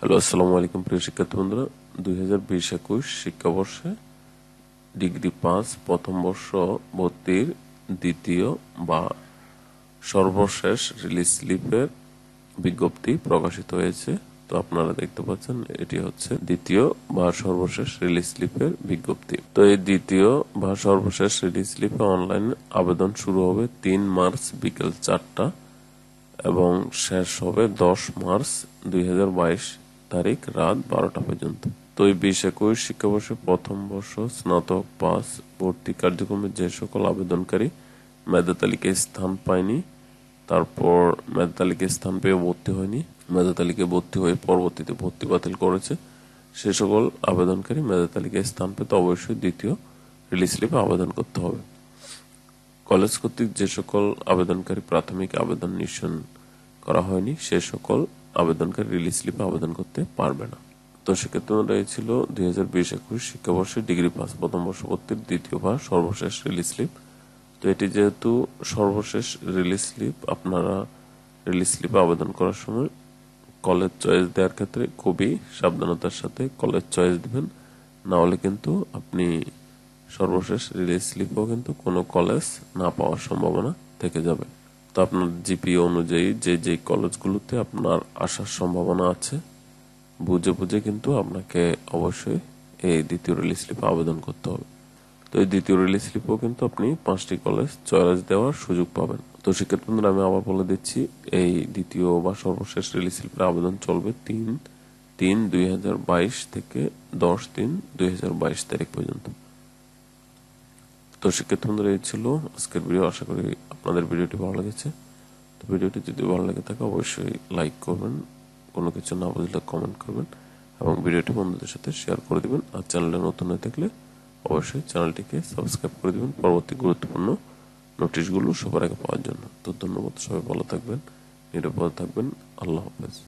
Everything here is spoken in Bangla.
হ্যালো, আসসালামু আলাইকুম প্রিয় শিক্ষার্থী বন্ধুরা। 2020-21 শিক্ষাবর্ষে ডিগ্রি 5 প্রথম বর্ষ ভর্তির দ্বিতীয় বা সর্বশেষ রিলিজ স্লিপের বিজ্ঞপ্তি প্রকাশিত হয়েছে। তো আপনারা দেখতে পাচ্ছেন এটি হচ্ছে দ্বিতীয় বা সর্বশেষ রিলিজ স্লিপের বিজ্ঞপ্তি। তো এই দ্বিতীয় বা সর্বশেষ রিলিজ স্লিপে অনলাইন আবেদন শুরু হবে 3 মার্চ বিকেল 4টা এবং শেষ হবে 10 মার্চ 2022 তারিখ রাত 12টা পর্যন্ত। তো এই 20-21 শিক্ষাবর্ষে প্রথম বর্ষ স্নাতক পাস ভর্তি কার্যক্রমে যে সকল আবেদনকারী মেধা তালিকায় স্থান পায়নি, তারপর মেধা তালিকায় স্থান পেয়ে ভর্তি হয়নি, মেধা তালিকায় ভর্তি হয়ে পরবর্তীতে ভর্তি বাতিল করেছে, সে সকল আবেদনকারী মেধা তালিকায় স্থান পেতে অবশ্যই দ্বিতীয় রিলিজ স্লিপে আবেদন করতে হবে। কলেজ কর্তৃক যে সকল আবেদনকারী প্রাথমিক আবেদন নিঃসরণ করা হয়নি, সে সকল আবেদনকারী রিলিজ স্লিপে আবেদন করতে পারবে না। তো সেক্ষেত্রে এই ছিল 2020-21 শিক্ষাবর্ষে ডিগ্রি পাস প্রথম বর্ষ ভর্তির দ্বিতীয় বা সর্বশেষ রিলিজ স্লিপ। তো এটি যেহেতু সর্বশেষ রিলিজ স্লিপ, আপনারা রিলিজ স্লিপে আবেদন করার সময় কলেজ চয়েস দেওয়ার ক্ষেত্রে খুবই সাবধানতার সাথে কলেজ চয়েস দিবেন, না হলে কিন্তু আপনি সর্বশেষ রিলিজ স্লিপও কিন্তু কোনো কলেজ না পাওয়ার সম্ভাবনা থেকে যাবে। তো আপনার জিপিএ অনুযায়ী যে কলেজগুলোতে আপনার আসার সম্ভাবনা আছে বুঝে বুঝে কিন্তু আপনাকে অবশ্যই এই দ্বিতীয় রিলিজ স্লিপে আবেদন করতে হবে। তো এই দ্বিতীয় রিলিজ স্লিপও কিন্তু আপনি 5টি কলেজ চয়েস দেওয়ার সুযোগ পাবেন। তো শিক্ষার্থী বন্ধুরা, আমি আবার বলে দিচ্ছি, এই দ্বিতীয় বা সর্বশেষ রিলিজ স্লিপের আবেদন চলবে 3/3/2022 থেকে 10/3/2022 তারিখ পর্যন্ত। তো শিক্ষার্থী বন্ধুরা, এই ছিল আজকের ভিডিও। আশা করি আপনাদের ভিডিওটি ভালো লেগেছে। তো ভিডিওটি যদি ভালো লেগে থাকে অবশ্যই লাইক করবেন, কোনো কিছু না বুঝলে কমেন্ট করবেন এবং ভিডিওটি বন্ধুদের সাথে শেয়ার করে দিবেন। আর চ্যানেলে নতুন হয়ে থাকলে অবশ্যই চ্যানেলটিকে সাবস্ক্রাইব করে দিবেন পরবর্তী গুরুত্বপূর্ণ নোটিশগুলো সবার আগে পাওয়ার জন্য। তো ধন্যবাদ, সবাই ভালো থাকবেন, নিরাপদে থাকবেন। আল্লাহ হাফেজ।